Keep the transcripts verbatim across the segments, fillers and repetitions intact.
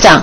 长。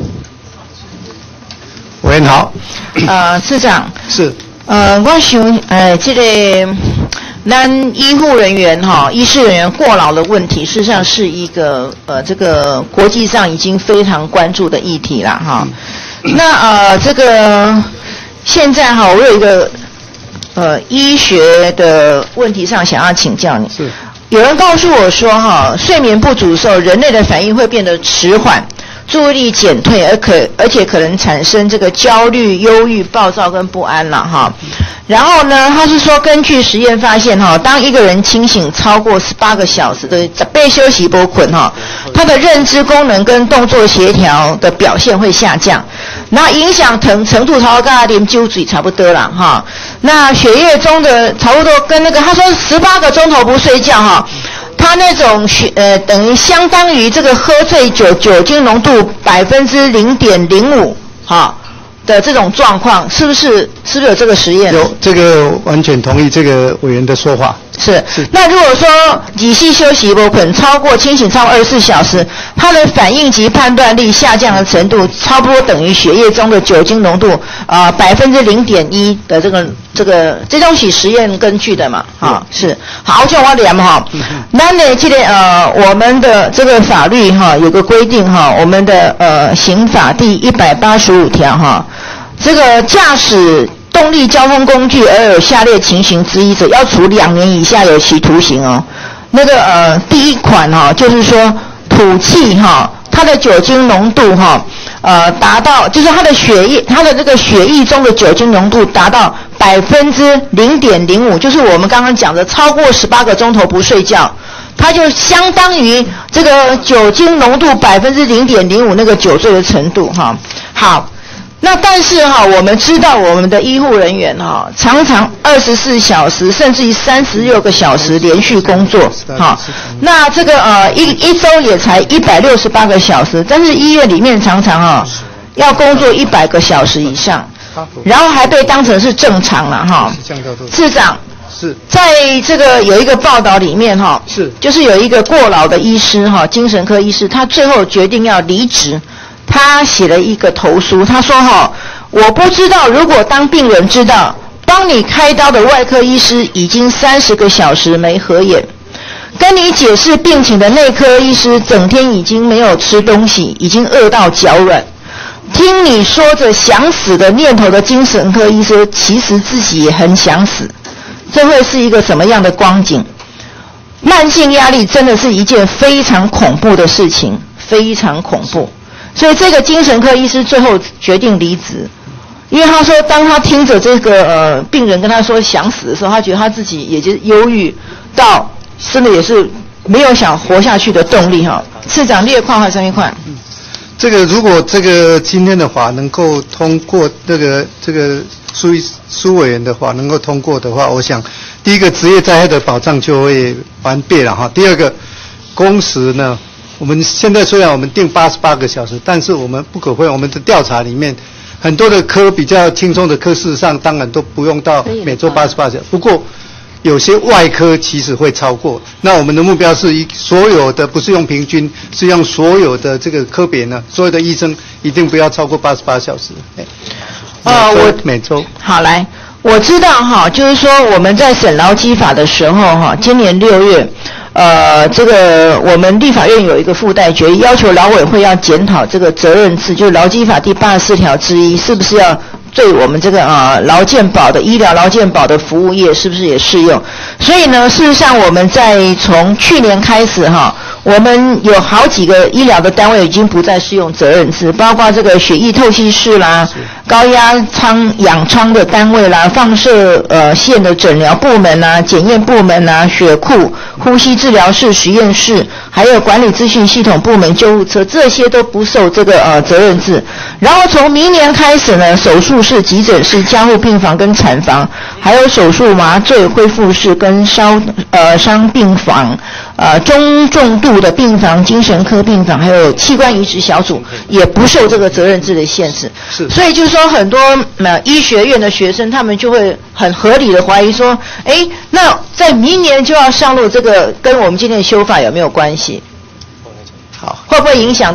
委员好。 呃，次长。 是。 呃，我想，呃，这个咱医护人员哈，医师人员过劳的问题，事实上是一个呃，这个国际上已经非常关注的议题了哈。嗯、那呃，这个现在哈，我有一个呃医学的问题上想要请教你。 是。 有人告诉我说哈，睡眠不足的时候，人类的反应会变得迟缓。注意力减退，而可而且可能产生这个焦虑、忧郁、暴躁跟不安了哈。然后呢，他是说根据实验发现哈，当一个人清醒超过十八个小时的被休息不困哈，他的认知功能跟动作协调的表现会下降，那影响程程度超过连酒水差不多了哈。那血液中的差不多跟那个他说十八个钟头不睡觉哈。他那种血呃等于相当于这个喝醉酒酒精浓度百分之零点零五哈的这种状况，是不是是不是有这个实验？ 有，这个完全同意这个委员的说法。 是。是。那如果说仔细休息不困超过清醒超过二十四小时，他的反应及判断力下降的程度，差不多等于血液中的酒精浓度啊百分之零点一的这个这个这东西实验根据的嘛，哈、嗯、是。好，就我念哈，那呢这个呃我们的这个法律哈有个规定哈，我们的呃刑法第一百八十五条哈，这个驾驶动力交通工具而有下列情形之一者，要处两年以下有期徒刑哦。那个呃，第一款哈、哦，就是说吐气哈，它的酒精浓度哈，呃，达到就是它的血液，它的这个血液中的酒精浓度达到百分之零点零五，就是我们刚刚讲的超过十八个钟头不睡觉，它就相当于这个酒精浓度百分之零点零五那个酒醉的程度哈。好。那但是哈，我们知道我们的医护人员哈，常常二十四小时甚至于三十六个小时连续工作哈。那这个呃一一周也才一百六十八个小时，但是医院里面常常哈要工作一百个小时以上，然后还被当成是正常了哈。次长是在这个有一个报道里面哈， 是就是有一个过劳的医师哈，精神科医师，他最后决定要离职。他写了一个投书，他说哈，我不知道如果当病人知道帮你开刀的外科医师已经三十个小时没合眼，跟你解释病情的内科医师整天已经没有吃东西，已经饿到脚软，听你说着想死的念头的精神科医师，其实自己也很想死，这会是一个什么样的光景？慢性压力真的是一件非常恐怖的事情，非常恐怖。所以这个精神科医师最后决定离职，因为他说，当他听着这个呃病人跟他说想死的时候，他觉得他自己也就是忧郁到真的也是没有想活下去的动力哈。次长列块还是一块？ 嗯，这个如果这个今天的法能够通过，这个这个苏苏委员的法能够通过的话，我想第一个职业灾害的保障就会完备了哈。第二个工时呢？我们现在虽然我们定八十八个小时，但是我们不可否认，我们的调查里面很多的科比较轻松的科，事实上当然都不用到每周八十八小时。不过有些外科其实会超过。那我们的目标是以所有的，不是用平均，是用所有的这个科别呢，所有的医生一定不要超过八十八小时。 哦，我每周好来，我知道哈，就是说我们在审劳基法的时候哈，今年六月。呃，这个我们立法院有一个附带决议，要求劳委会要检讨这个责任制，就是劳基法第八十四条之一，是不是要对我们这个啊劳健保的医疗劳健保的服务业是不是也适用？所以呢，事实上我们在从去年开始哈，我们有好几个医疗的单位已经不再适用责任制，包括这个血液透析室啦、高压舱氧舱的单位啦、放射呃线的诊疗部门啦、检验部门啦、血库、呼吸治疗室、实验室，还有管理资讯系统部门、救护车，这些都不受这个呃责任制。然后从明年开始呢，手术室、急诊室、加护病房跟产房，还有手术麻醉恢复室跟烧呃伤病房、呃中重度的病房、精神科病房，还有器官移植小组，也不受这个责任制的限制。 是， 所以就是说，很多呃医学院的学生，他们就会很合理的怀疑说，哎，那在明年就要上路，这个跟我们今天的修法有没有关系？好，会不会影响到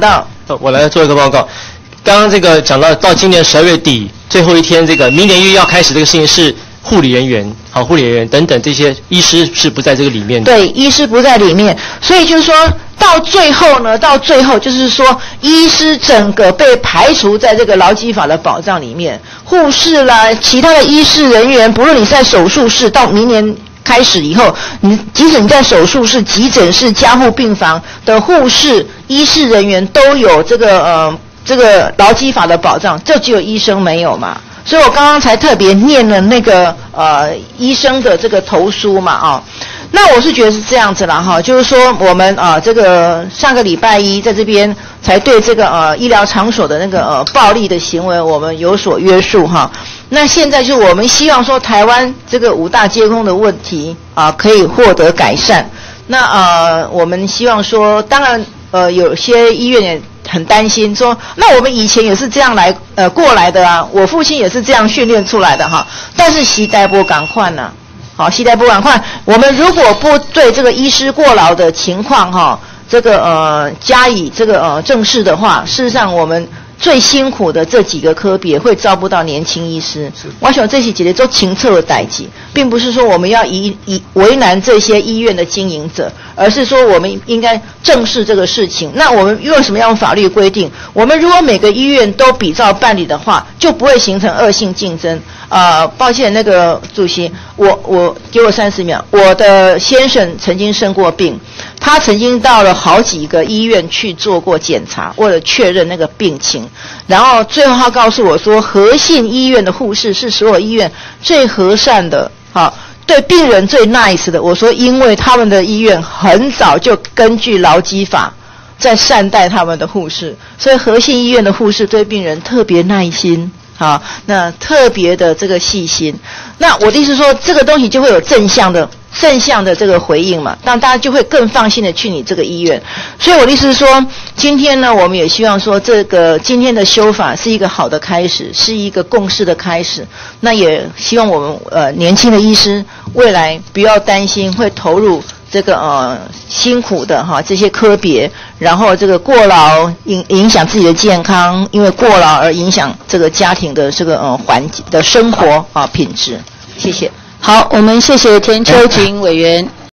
我来做一个报告。刚刚这个讲到到今年十二月底最后一天，这个明年一月要开始这个事情是护理人员，好，护理人员等等这些医师是不在这个里面的。 对，医师不在里面，所以就是说到最后呢，到最后就是说，医师整个被排除在这个劳基法的保障里面，护士啦，其他的医师人员，不论你是在手术室，到明年开始以后，你即使你在手术室、急诊室、加护病房的护士、医师人员都有这个呃这个劳基法的保障，就只有医生没有嘛。所以我刚刚才特别念了那个呃医生的这个投书嘛啊、哦，那我是觉得是这样子啦哈，就是说我们啊、呃、这个上个礼拜一在这边才对这个呃医疗场所的那个呃暴力的行为我们有所约束哈。那现在就我们希望说台湾这个五大皆空的问题啊、呃、可以获得改善。那呃我们希望说，当然呃有些医院也很担心说，那我们以前也是这样来呃过来的啊，我父亲也是这样训练出来的哈。但是时代不赶快呢，好，时代不赶快，我们如果不对这个医师过劳的情况哈，这个呃加以这个呃正视的话，事实上我们最辛苦的这几个科别会招不到年轻医师。我想这些几类都清澈的代际，并不是说我们要以以为难这些医院的经营者，而是说我们应该正视这个事情。那我们为什么要用法律规定？我们如果每个医院都比照办理的话，就不会形成恶性竞争。呃，抱歉，那个主席，我我给我三十秒。我的先生曾经生过病，他曾经到了好几个医院去做过检查，为了确认那个病情。然后最后他告诉我说，和信医院的护士是所有医院最和善的，好，对病人最 nice 的。我说，因为他们的医院很早就根据劳基法在善待他们的护士，所以和信医院的护士对病人特别耐心。好，那特别的这个细心，那我的意思说，这个东西就会有正向的正向的这个回应嘛，让大家就会更放心的去你这个医院。所以我的意思是说，今天呢，我们也希望说，这个今天的修法是一个好的开始，是一个共识的开始。那也希望我们呃年轻的医师未来不要担心会投入这个呃辛苦的哈这些科别，然后这个过劳影影响自己的健康，因为过劳而影响这个家庭的这个呃环境的生活啊品质。谢谢。 好，我们谢谢田秋瑾委员。